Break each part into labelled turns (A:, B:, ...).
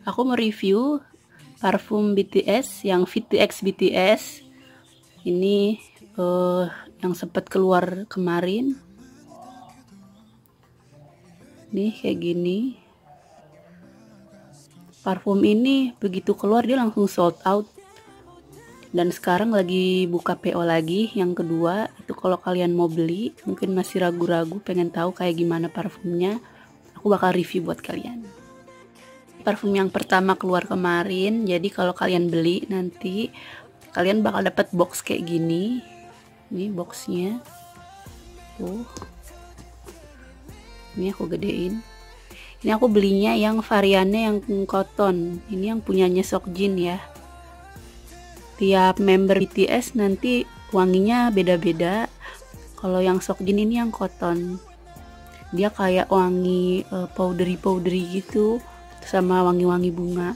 A: Aku mau review parfum BTS yang VTX BTS. Ini yang sempat keluar kemarin. Nih kayak gini. Parfum ini begitu keluar dia langsung sold out. Dan sekarang lagi buka PO lagi yang kedua. Itu kalau kalian mau beli, mungkin masih ragu-ragu pengen tahu kayak gimana parfumnya, aku bakal review buat kalian. Parfum yang pertama keluar kemarin, jadi kalau kalian beli nanti kalian bakal dapat box kayak gini. Ini boxnya tuh, ini aku gedein. Ini aku belinya yang variannya yang cotton, ini yang punyanya Seokjin ya. Tiap member BTS nanti wanginya beda-beda. Kalau yang Seokjin ini yang cotton, dia kayak wangi powdery gitu sama wangi-wangi bunga.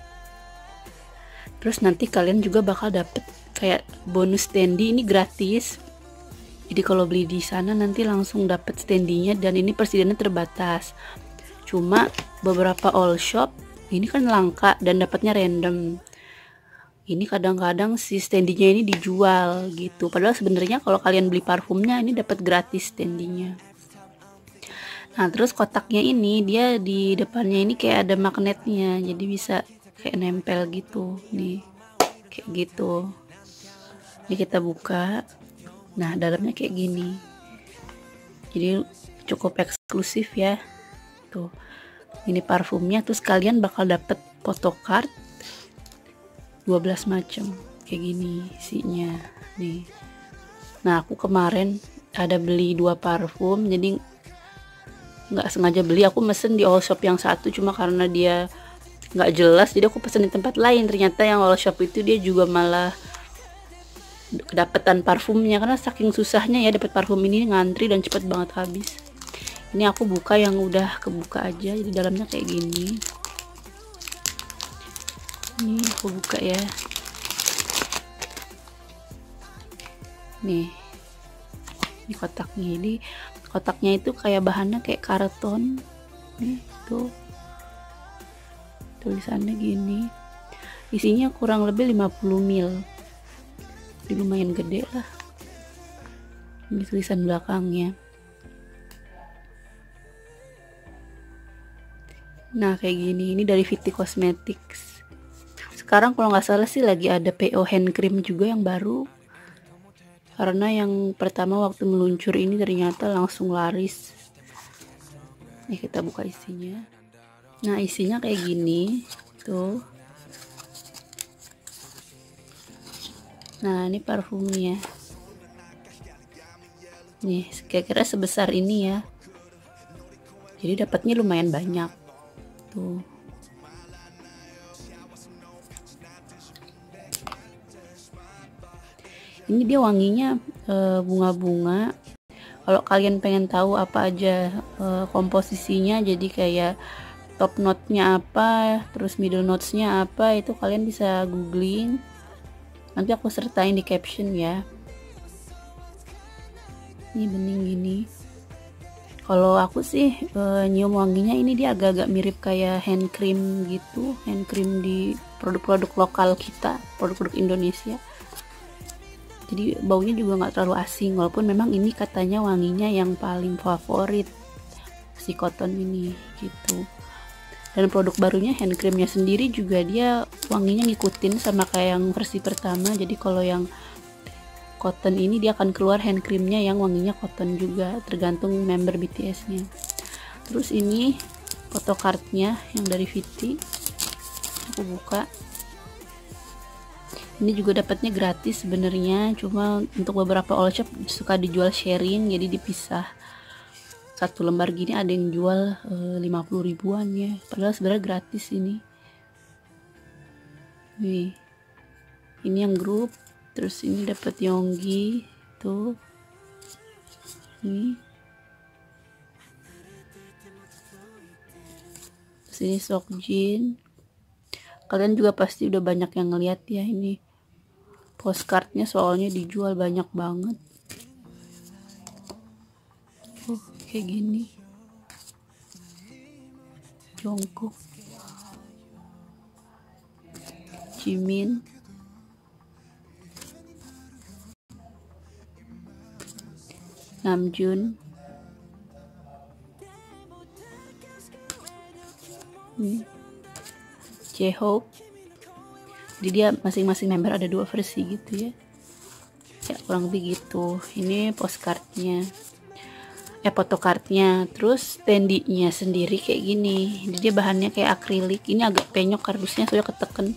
A: Terus nanti kalian juga bakal dapet kayak bonus standy, ini gratis. Jadi kalau beli di sana nanti langsung dapet standinya, dan ini persediaannya terbatas. Cuma beberapa all shop ini kan langka dan dapatnya random. Ini kadang-kadang si standinya ini dijual gitu. Padahal sebenarnya kalau kalian beli parfumnya ini dapat gratis standinya. Nah, terus kotaknya ini dia di depannya ini kayak ada magnetnya, jadi bisa kayak nempel gitu nih, kayak gitu. Ini kita buka, nah dalamnya kayak gini, jadi cukup eksklusif ya. Tuh, ini parfumnya. Terus kalian bakal dapet photocard 12 macam kayak gini isinya nih. Nah, aku kemarin ada beli 2 parfum, jadi nggak sengaja beli, aku mesen di all shop yang satu, cuma karena dia nggak jelas jadi aku pesen di tempat lain. Ternyata yang all shop itu dia juga malah kedapetan parfumnya, karena saking susahnya ya dapat parfum ini, ngantri dan cepet banget habis. Ini aku buka yang udah kebuka aja, jadi dalamnya kayak gini. Ini aku buka ya, nih ini kotaknya. Ini kotaknya itu kayak bahannya kayak karton nih, tuh tulisannya gini, isinya kurang lebih 50 ml, jadi lumayan gede lah. Ini tulisan belakangnya. Nah kayak gini, ini dari Viti Cosmetics. Sekarang kalau nggak salah sih lagi ada PO hand cream juga yang baru, karena yang pertama waktu meluncur ini ternyata langsung laris. Nih kita buka isinya. Nah isinya kayak gini tuh. Nah ini parfumnya nih, kira-kira sebesar ini ya, jadi dapatnya lumayan banyak tuh. Ini dia wanginya bunga-bunga. Kalau kalian pengen tahu apa aja komposisinya, jadi kayak top note-nya apa, terus middle notes-nya apa, itu kalian bisa googling. Nanti aku sertain di caption ya. Ini bening gini. Kalau aku sih nyium wanginya ini dia agak-agak mirip kayak hand cream gitu, hand cream di produk-produk lokal kita, produk-produk Indonesia. Jadi baunya juga nggak terlalu asing, walaupun memang ini katanya wanginya yang paling favorit si cotton ini gitu. Dan produk barunya hand creamnya sendiri juga dia wanginya ngikutin sama kayak yang versi pertama. Jadi kalau yang cotton ini dia akan keluar hand creamnya yang wanginya cotton juga, tergantung member BTS nya. Terus ini photocardnya yang dari Viti, aku buka. Ini juga dapatnya gratis sebenarnya, cuma untuk beberapa all shop suka dijual sharing, jadi dipisah. Satu lembar gini ada yang jual 50 ribuan ya, padahal sebenarnya gratis ini. Nih, ini yang grup. Terus ini dapat Yonggi tuh, nih. Terus ini Seokjin. Kalian juga pasti udah banyak yang ngeliat ya ini postcardnya, soalnya dijual banyak banget. Kayak gini. Jongkook. Jimin, Namjoon, J-Hope. Jadi dia masing-masing member ada 2 versi gitu ya. Ya kurang lebih gitu. Ini postcardnya, photocardnya. Terus standee-nya sendiri kayak gini. Jadi dia bahannya kayak akrilik. Ini agak penyok kardusnya, soalnya keteken.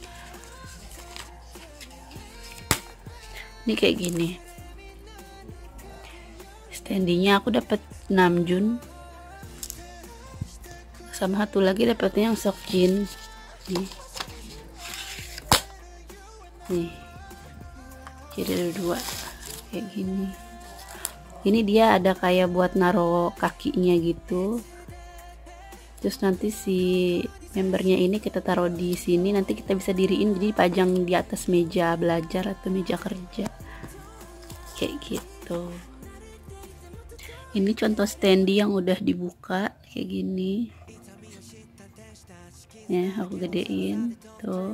A: Ini kayak gini. Standee-nya aku dapat Namjoon. Sama satu lagi dapetnya yang Seokjin. Nih. Jadi ada 2 kayak gini. Ini dia ada kayak buat naro kakinya gitu. Terus nanti si membernya ini kita taruh di sini, nanti kita bisa diriin jadi pajang di atas meja belajar atau meja kerja kayak gitu. Ini contoh standee yang udah dibuka kayak gini ya, aku gedein tuh.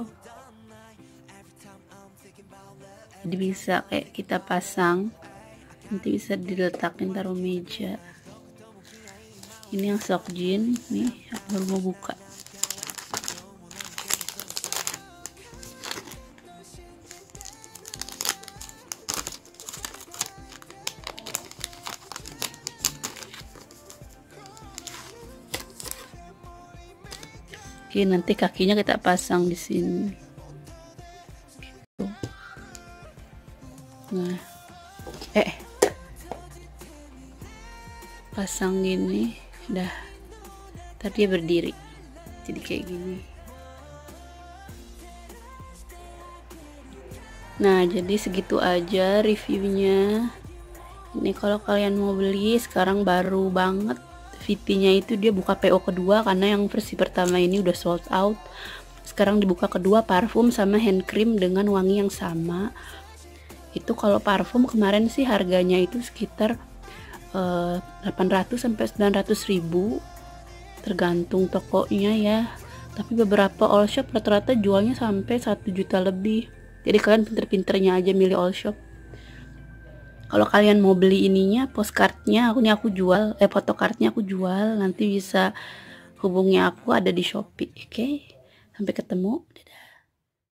A: Jadi bisa kayak kita pasang, nanti bisa diletakin taruh meja. Ini yang Seokjin nih, aku baru mau buka. Oke, nanti kakinya kita pasang di sini. Nah, pasang gini, dah. Tadi dia berdiri, jadi kayak gini. Nah, jadi segitu aja reviewnya. Ini kalau kalian mau beli, sekarang baru banget VT-nya itu dia buka PO kedua, karena yang versi pertama ini udah sold out. Sekarang dibuka kedua, parfum sama hand cream dengan wangi yang sama. Itu kalau parfum kemarin sih harganya itu sekitar 800 sampai 900 ribu tergantung tokonya ya, tapi beberapa all shop rata-rata jualnya sampai 1 juta lebih. Jadi kalian pinter-pinternya aja milih all shop. Kalau kalian mau beli ininya, postcardnya aku jual, photocardnya aku jual, nanti bisa hubungi aku, ada di Shopee. Oke, sampai ketemu, dadah.